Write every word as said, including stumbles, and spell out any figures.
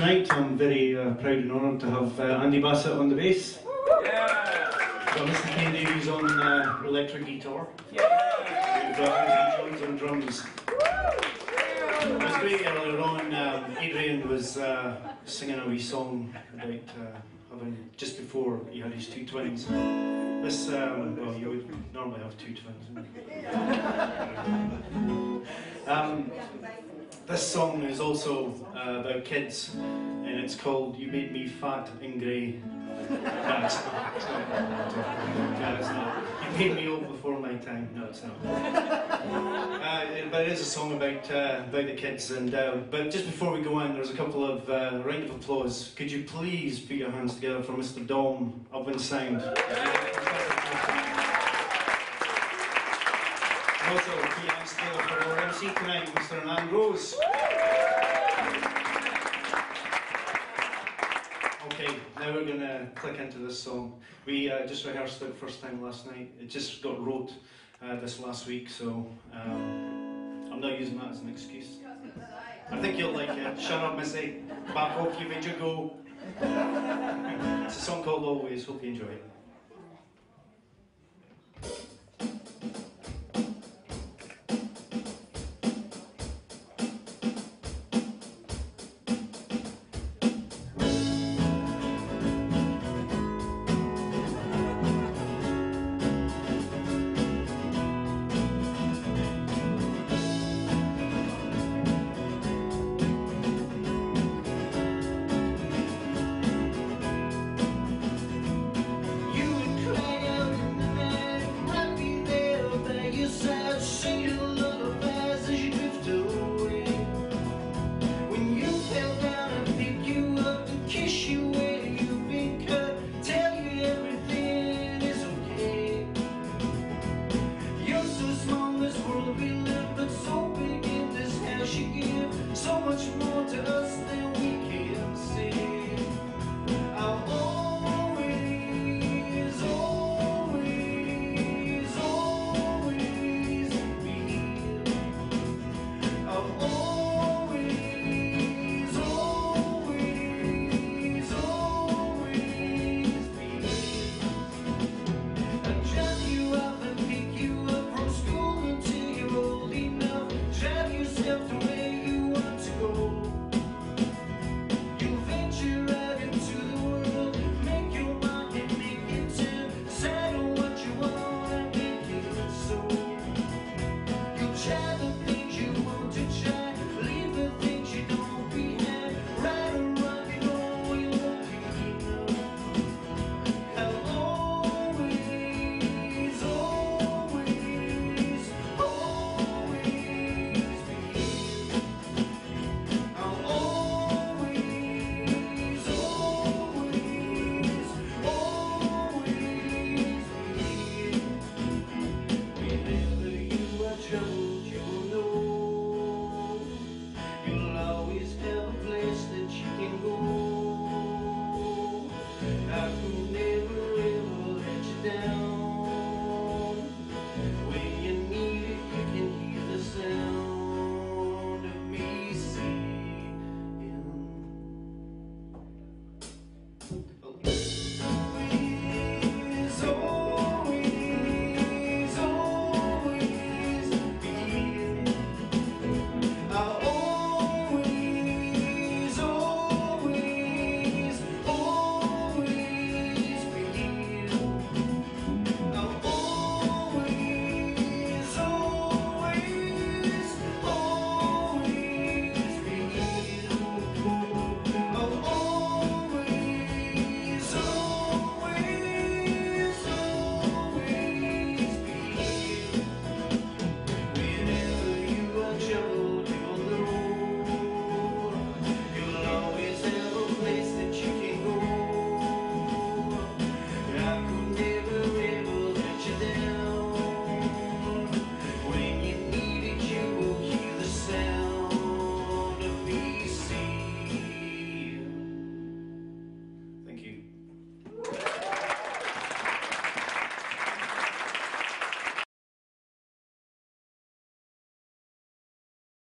tonight. I'm very uh, proud and honoured to have uh, Andy Bassett on the bass. Yeah. Got Mister Ken Davies on uh, electric guitar. Yeah. We've got Andy Jones on drums. It was great earlier on. Um, Adrian was uh, singing a wee song about uh, having, just before he had his two twins. This, um, well, you would normally have two twins. um, this song is also uh, about kids, and it's called "You Made Me Fat and Grey." No, it's not. It's not. No, it's not. You made me old before my time. No, it's not. Uh, but it is a song about uh, about the kids. And uh, but just before we go in, there's a couple of uh, round of applause. Could you please put your hands together for Mister Dom up in sound? Also, put your hands together for our M C tonight, Mister Ambrose. Okay, now we're going to click into this song. We uh, just rehearsed it first time last night. It just got wrote uh, this last week, so um, I'm not using that as an excuse. I think you'll like it. Shut up, Missy. Back off, you made your go. It's a song called Always. Hope you enjoy it.